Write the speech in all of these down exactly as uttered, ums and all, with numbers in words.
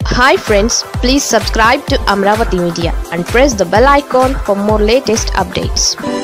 Hi friends, please subscribe to Amaravathi Media and press the bell icon for more latest updates.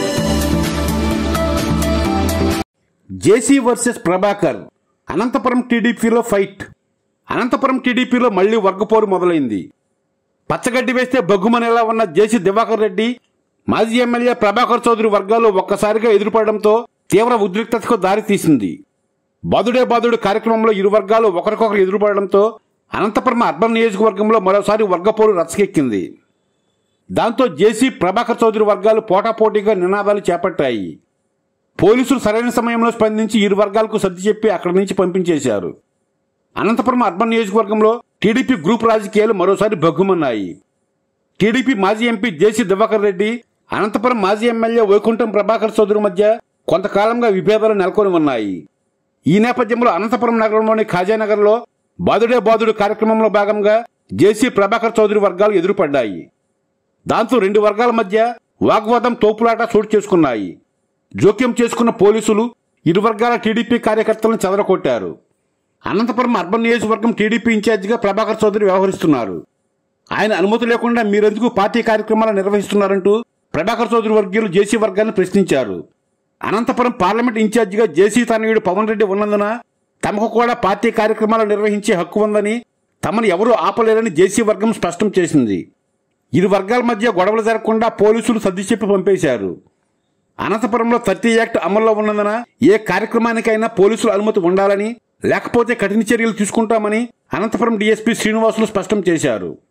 JC versus Prabhakar. Anantapur టీడీపీలో fight. Anantapuram టీడీపీలో మళ్లీ వర్గపోరు మొదలైంది. పచ్చగడ్డి వేస్తే బగ్గుమనేలా ఉన్న జేసీ దివాకర్ రెడ్డి, మాజీ ఎమ్మెల్యే ప్రభాకర్ చౌదరి వర్గాలు ఒక్కసారిగా ఎదురుపడడంతో తీవ్ర ఉద్రిక్తతకు దారితీసింది. బాదుడే బాదుడు కార్యక్రమంలో ఇరు వర్గాలు ఒకరికొకరు ఎదురుపడడంతో అనంతపురం అర్బన్ నియోజకవర్గంలో మరోసారి వర్గపోరు రచ్చకెక్కింది. దాంతో జేసీ ప్రభాకర్ చౌదరి వర్గాలు పోటాపోటీగా నినాదాలు చేపట్టాయి. పోలీసులు సరైన సమయంలో స్పందించి ఇరు వర్గాలకు సర్ది చెప్పి అక్కడి నుంచి పంపించేశారు. అనంతపురం అర్బన్ నియోజకవర్గంలో టీడీపీ గ్రూప్ రాజకీయాలు మరోసారి బగ్గుమన్నాయి. టీడీపీ మాజీ ఎంపీ జేసీ దివాకర్ రెడ్డి, అనంతపురం మాజీ ఎమ్మెల్యే వైకుంఠం ప్రభాకర్ చౌదరి మధ్య కొంతకాలంగా విభేదాలు నెలకొని ఉన్నాయి. ఈ నేపథ్యంలో అనంతపురం నగరంలోని ఖాజానగర్లో బాదుడే బాదుడు కార్యక్రమంలో భాగంగా జేసీ ప్రభాకర్ చౌదరి వర్గాలు ఎదురుపడ్డాయి. దాంతో రెండు వర్గాల మధ్య వాగ్వాదం తోపులాట చోటు చేసుకున్నాయి. జోక్యం చేసుకున్న పోలీసులు ఇరు వర్గాల టీడీపీ కార్యకర్తలను చెదరకొట్టారు. అనంతపురం అర్బన్ నియోజకవర్గం టీడీపీ ఇన్ఛార్జిగా ప్రభాకర్ చౌదరి వ్యవహరిస్తున్నారు. ఆయన అనుమతి లేకుండా మీరెందుకు పార్టీ కార్యక్రమాలు నిర్వహిస్తున్నారంటూ ప్రభాకర్ చౌదరి వర్గీయులు జేసీ వర్గాన్ని ప్రశ్నించారు. అనంతపురం పార్లమెంట్ ఇన్ఛార్జిగా జేసీ తనయుడు పవన్ రెడ్డి ఉన్నందున తమకు కూడా పార్టీ కార్యక్రమాలు నిర్వహించే హక్కు ఉందని, తమను ఎవరూ ఆపలేరని జేసీ వర్గం స్పష్టం చేసింది. ఇరు వర్గాల మధ్య గొడవలు జరగకుండా పోలీసులు సర్ది చెప్పి పంపేశారు. అనంతపురంలో థర్టీ యాక్ట్ అమల్లో ఉన్నందున ఏ కార్యక్రమానికైనా పోలీసుల అనుమతి ఉండాలని, లేకపోతే కఠిన చర్యలు తీసుకుంటామని అనంతపురం డీఎస్పీ శ్రీనివాసులు స్పష్టం చేశారు.